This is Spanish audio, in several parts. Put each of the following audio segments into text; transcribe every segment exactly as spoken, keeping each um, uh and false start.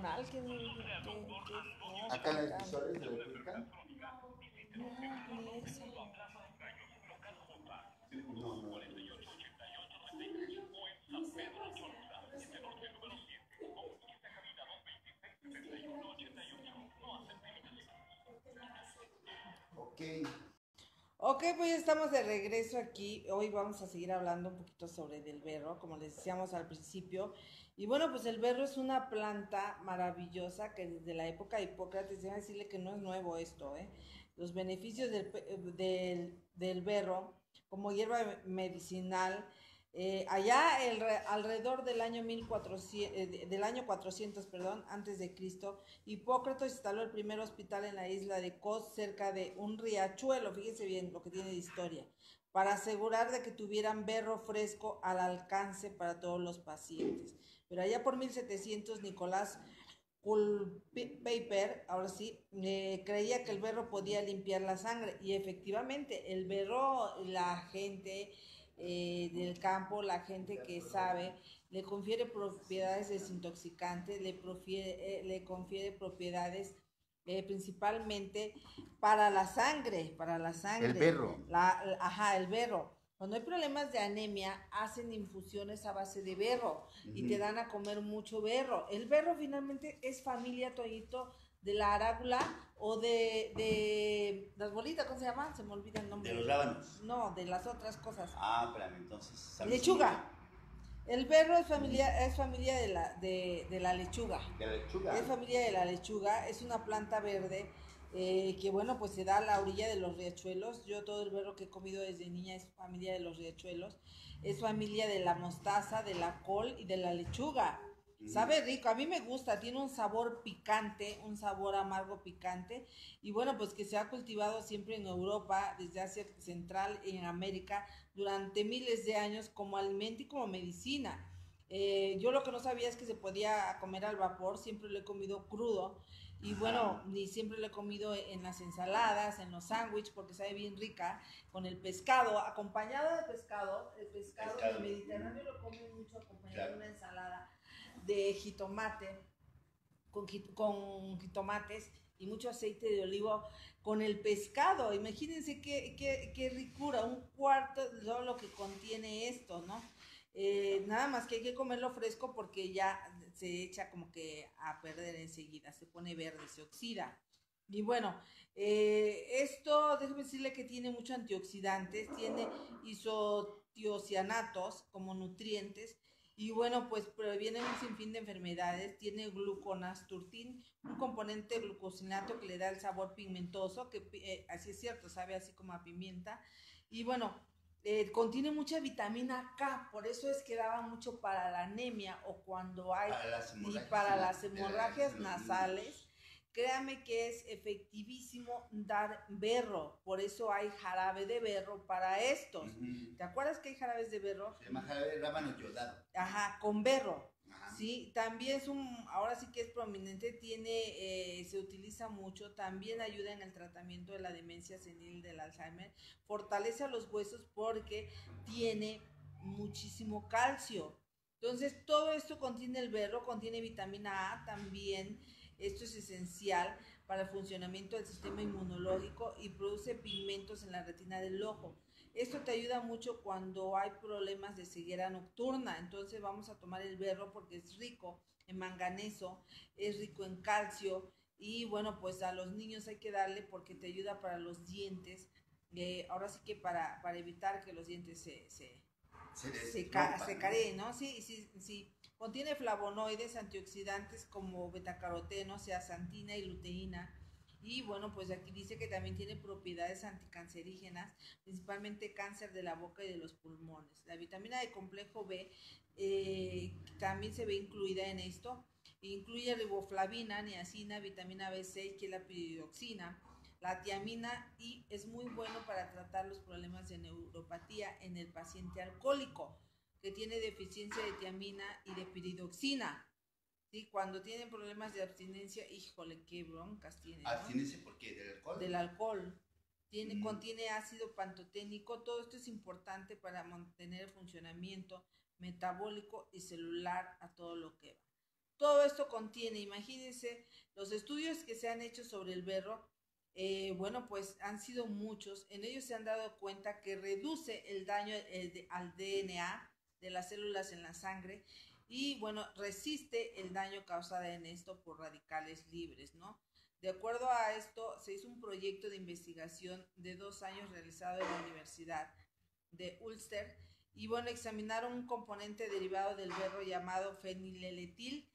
hormonal, que, que, que no, Acá en las acá. visuales se lo explican. No, ni esa. No, no. Ok. Ok, pues ya estamos de regreso aquí. Hoy vamos a seguir hablando un poquito sobre el berro, como les decíamos al principio. Y bueno, pues el berro es una planta maravillosa que desde la época de Hipócrates, déjame decirle que no es nuevo esto, ¿eh? Los beneficios del, del, del berro como hierba medicinal, eh, allá el, alrededor del año mil cuatrocientos, eh, del año cuatrocientos, perdón, antes de Cristo, Hipócrates instaló el primer hospital en la isla de Kos, cerca de un riachuelo, fíjense bien lo que tiene de historia, para asegurar de que tuvieran berro fresco al alcance para todos los pacientes. Pero allá por mil setecientos, Nicolás Culpeper, ahora sí, eh, creía que el berro podía limpiar la sangre, y efectivamente el berro, la gente eh, del campo, la gente que sabe, le confiere propiedades desintoxicantes, le, profiere, eh, le confiere propiedades eh, principalmente para la sangre, para la El sangre, berro. la, la, ajá, el berro. Cuando hay problemas de anemia, hacen infusiones a base de berro uh-huh. y te dan a comer mucho berro. El berro finalmente es familia, Toñito, de la arágula o de, de las bolitas, ¿cómo se llama? Se me olvida el nombre. De los rábanos. No, de las otras cosas. Ah, espérame, entonces. Lechuga. El berro es familia, es familia de, la, de, de la lechuga. De la lechuga. Es familia de la lechuga, es una planta verde eh, que bueno, pues se da a la orilla de los riachuelos. Yo todo el berro que he comido desde niña es familia de los riachuelos. Es familia de la mostaza, de la col y de la lechuga. Mm. Sabe rico, a mí me gusta, tiene un sabor picante, un sabor amargo picante. Y bueno, pues que se ha cultivado siempre en Europa, desde Asia Central y en América, durante miles de años como alimento y como medicina. Eh, yo lo que no sabía es que se podía comer al vapor, siempre lo he comido crudo y bueno, y siempre lo he comido en las ensaladas, en los sándwiches, porque sabe bien rica, con el pescado, acompañado de pescado, el pescado, pescado. del Mediterráneo lo comen mucho acompañado claro. de una ensalada de jitomate, con, con jitomates y mucho aceite de olivo con el pescado. Imagínense qué, qué, qué ricura, un cuarto de todo lo que contiene esto, ¿no? Eh, nada más que hay que comerlo fresco porque ya se echa como que a perder enseguida, se pone verde, se oxida. Y bueno, eh, esto, déjeme decirle que tiene muchos antioxidantes, tiene isotiocianatos como nutrientes, y bueno, pues previene un sinfín de enfermedades. Tiene gluconasturtin, un componente glucosinato que le da el sabor pigmentoso, que eh, así es cierto, sabe así como a pimienta. Y bueno, eh, contiene mucha vitamina K, por eso es que daba mucho para la anemia o cuando hay para las y para las hemorragias nasales. Créame que es efectivísimo dar berro, por eso hay jarabe de berro para estos. Uh-huh. ¿Te acuerdas que hay jarabes de berro? Se llama jarabe de rábano yodado. Ajá, con berro. Ajá. Sí, también es un, ahora sí que es prominente, tiene, eh, se utiliza mucho, también ayuda en el tratamiento de la demencia senil, del Alzheimer, fortalece a los huesos porque tiene muchísimo calcio. Entonces, todo esto contiene el berro, contiene vitamina A también. Esto es esencial para el funcionamiento del sistema inmunológico y produce pigmentos en la retina del ojo. Esto te ayuda mucho cuando hay problemas de ceguera nocturna. Entonces vamos a tomar el berro porque es rico en manganeso, es rico en calcio y bueno, pues a los niños hay que darle porque te ayuda para los dientes. Eh, ahora sí que para, para evitar que los dientes se, se, se, se, ca se careen, ¿no? Sí, sí, sí. Contiene flavonoides, antioxidantes como betacaroteno, zeaxantina y luteína. Y bueno, pues aquí dice que también tiene propiedades anticancerígenas, principalmente cáncer de la boca y de los pulmones. La vitamina de complejo B eh, también se ve incluida en esto. Incluye riboflavina, niacina, vitamina B seis, que es la piridoxina, la tiamina, y es muy bueno para tratar los problemas de neuropatía en el paciente alcohólico que tiene deficiencia de tiamina y de piridoxina. Sí, cuando tienen problemas de abstinencia, híjole, qué broncas tienen, ¿no? ¿Abstinencia por qué? ¿Del alcohol? Del alcohol. Tiene, mm. Contiene ácido pantoténico. Todo esto es importante para mantener el funcionamiento metabólico y celular a todo lo que va. todo esto contiene, imagínense, los estudios que se han hecho sobre el berro, eh, bueno, pues han sido muchos. En ellos se han dado cuenta que reduce el daño eh, de, al D N A de las células en la sangre y, bueno, resiste el daño causado en esto por radicales libres, ¿no? De acuerdo a esto, se hizo un proyecto de investigación de dos años realizado en la Universidad de Ulster y, bueno, examinaron un componente derivado del berro llamado feniletil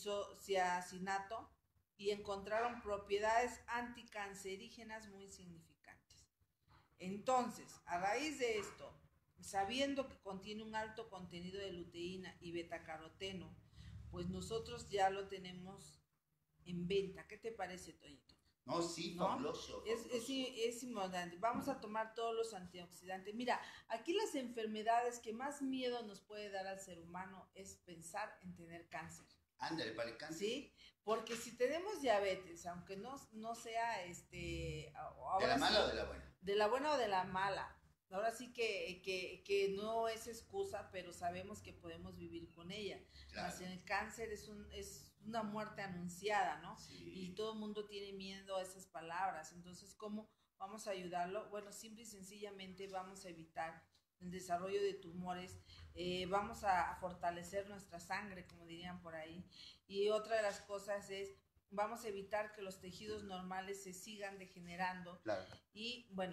isociacinato y encontraron propiedades anticancerígenas muy significantes. Entonces, a raíz de esto, sabiendo que contiene un alto contenido de luteína y betacaroteno, pues nosotros ya lo tenemos en venta. ¿Qué te parece, Toñito? No, sí, ¿No? fabuloso. Es, es, es importante. Vamos a tomar todos los antioxidantes. Mira, aquí las enfermedades que más miedo nos puede dar al ser humano es pensar en tener cáncer. Ándale, para el cáncer. Sí, porque si tenemos diabetes, aunque no, no sea este... ¿De la mala sí, o de la buena? De la buena o de la mala. Ahora sí que, que, que no es excusa, pero sabemos que podemos vivir con ella. Claro. Más el cáncer es, un, es una muerte anunciada, ¿no? Sí. Y todo el mundo tiene miedo a esas palabras. Entonces, ¿cómo vamos a ayudarlo? Bueno, simple y sencillamente vamos a evitar el desarrollo de tumores, eh, vamos a fortalecer nuestra sangre, como dirían por ahí. Y otra de las cosas es, vamos a evitar que los tejidos normales se sigan degenerando. Claro. Y, bueno,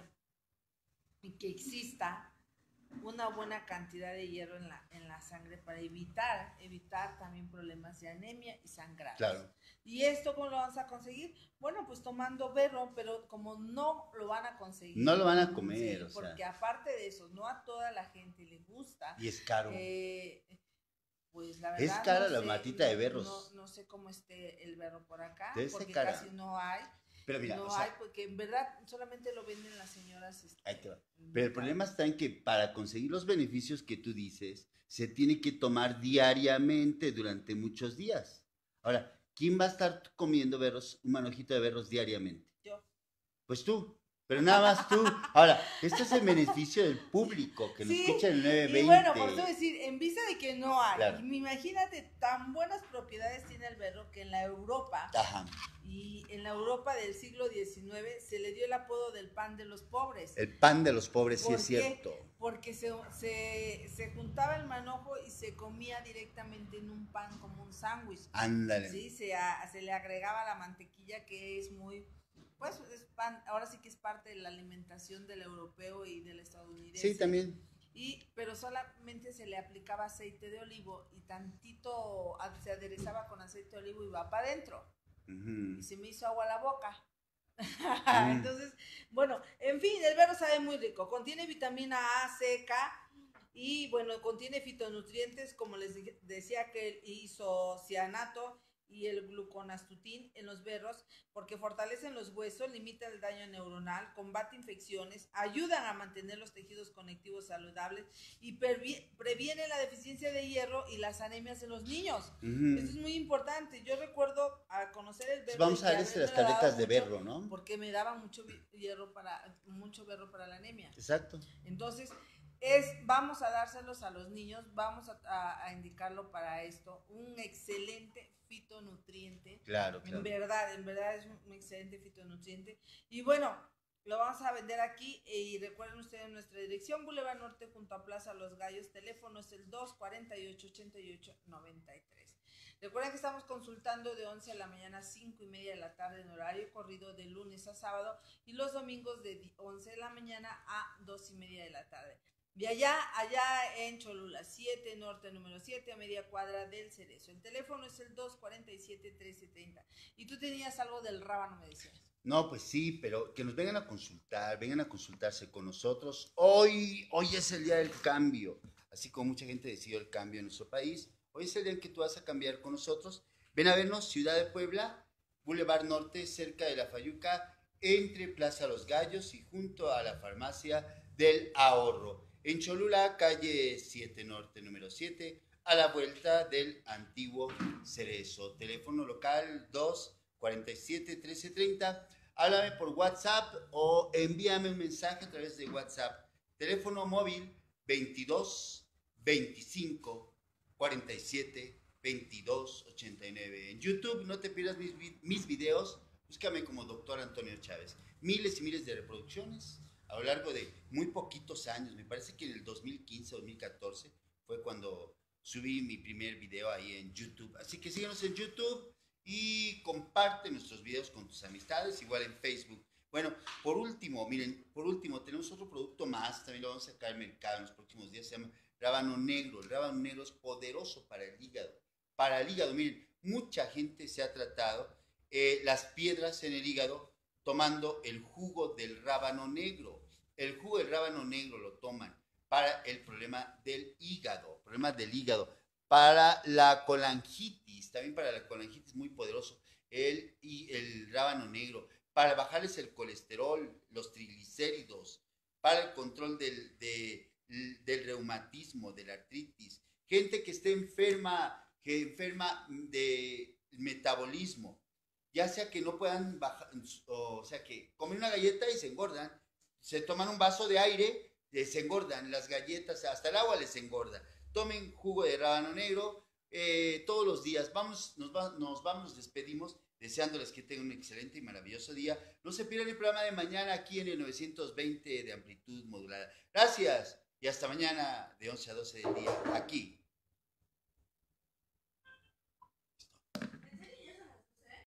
y que exista una buena cantidad de hierro en la, en la sangre para evitar, evitar también problemas de anemia y sangrados. Claro. ¿Y esto cómo lo vamos a conseguir? Bueno, pues tomando berro, pero como no lo van a conseguir. No lo van a comer, sí, o sea. Porque aparte de eso, no a toda la gente le gusta. Y es caro. Eh, pues la verdad. Es cara no la sé, matita no, de berros. No, no sé cómo esté el berro por acá, Debe porque ser cara. casi no hay. Pero mira, no o sea, hay, porque en verdad solamente lo venden las señoras. Este, ahí te va. Pero el problema está en que para conseguir los beneficios que tú dices, se tiene que tomar diariamente durante muchos días. Ahora, ¿quién va a estar comiendo berros, un manojito de berros diariamente? Yo. Pues tú, pero nada más tú. Ahora, esto es el beneficio del público que nos Sí, escucha en el nueve veinte. y bueno, por eso decir, en vista de que no hay, Claro. imagínate tan buenas propiedades tiene el berro que en la Europa, Ajá. y en la Europa del siglo diecinueve se le dio el apodo del pan de los pobres. El pan de los pobres, sí ¿Por es qué? cierto. Porque se, se, se juntaba el manojo y se comía directamente en un pan como un sándwich. Ándale. Sí, se, a, se le agregaba la mantequilla, que es muy, pues es pan, ahora sí que es parte de la alimentación del europeo y del estadounidense. Sí, también. Y, pero solamente se le aplicaba aceite de olivo y tantito se aderezaba con aceite de olivo y va para adentro. Uh-huh. Y se me hizo agua la boca. Mm. Entonces, bueno, en fin, el berro sabe muy rico. Contiene vitamina A, C, K y, bueno, contiene fitonutrientes, como les decía, que el isocianato y el gluconastutin en los berros, porque fortalecen los huesos, limitan el daño neuronal, combate infecciones, ayudan a mantener los tejidos conectivos saludables y previene la deficiencia de hierro y las anemias en los niños. Uh-huh. Eso es muy importante. Yo recuerdo a conocer el berro. Vamos a darles las tabletas de berro, ¿no? Porque me daba mucho hierro para, mucho berro para la anemia. Exacto. Entonces, es, vamos a dárselos a los niños, vamos a, a, a indicarlo para esto. Un excelente fitonutriente. Claro, claro. En verdad, en verdad es un excelente fitonutriente. Y bueno, lo vamos a vender aquí. Y recuerden ustedes nuestra dirección: Boulevard Norte junto a Plaza Los Gallos. Teléfono es el dos cuarenta y ocho, ochenta y ocho, noventa y tres. Recuerden que estamos consultando de once de la mañana a cinco y media de la tarde en horario corrido de lunes a sábado, y los domingos de once de la mañana a dos y media de la tarde. Y allá, allá en Cholula, siete Norte, número siete, a media cuadra del Cerezo. El teléfono es el dos cuarenta y siete, trece treinta. Y tú tenías algo del rábano, me decías. No, pues sí, pero que nos vengan a consultar, vengan a consultarse con nosotros. Hoy, hoy es el día del cambio. Así como mucha gente decidió el cambio en nuestro país, hoy es el día en que tú vas a cambiar con nosotros. Ven a vernos, Ciudad de Puebla, Boulevard Norte, cerca de la Fayuca, entre Plaza Los Gallos y junto a la Farmacia del Ahorro. En Cholula, calle siete Norte, número siete, a la vuelta del antiguo Cerezo. Teléfono local dos cuarenta y siete, trece treinta. Háblame por WhatsApp o envíame un mensaje a través de WhatsApp. Teléfono móvil veintidós, veinticinco, cuarenta y siete, veintidós ochenta y nueve. En YouTube no te pierdas mis, mis videos, búscame como doctor Antonio Chávez. Miles y miles de reproducciones a lo largo de muy poquitos años. Me parece que en el dos mil quince, dos mil catorce fue cuando subí mi primer video ahí en YouTube. Así que síguenos en YouTube y comparte nuestros videos con tus amistades, igual en Facebook. Bueno, por último, miren, por último, tenemos otro producto más, también lo vamos a sacar al mercado en los próximos días, se llama rábano negro. El rábano negro es poderoso para el hígado. Para el hígado, miren, mucha gente se ha tratado eh, las piedras en el hígado tomando el jugo del rábano negro. El jugo del rábano negro lo toman para el problema del hígado, problema del hígado, para la colangitis, también para la colangitis muy poderoso, el, y el rábano negro, para bajarles el colesterol, los triglicéridos, para el control del, de, del reumatismo, de la artritis, gente que esté enferma, que enferma de metabolismo, ya sea que no puedan bajar, o sea que comen una galleta y se engordan, se toman un vaso de aire, se engordan, las galletas, hasta el agua les engorda. Tomen jugo de rábano negro eh, todos los días. Vamos, nos, va, nos vamos, nos despedimos, deseándoles que tengan un excelente y maravilloso día. No se pierdan el programa de mañana aquí en el novecientos veinte de amplitud modulada. Gracias y hasta mañana de once a doce del día, aquí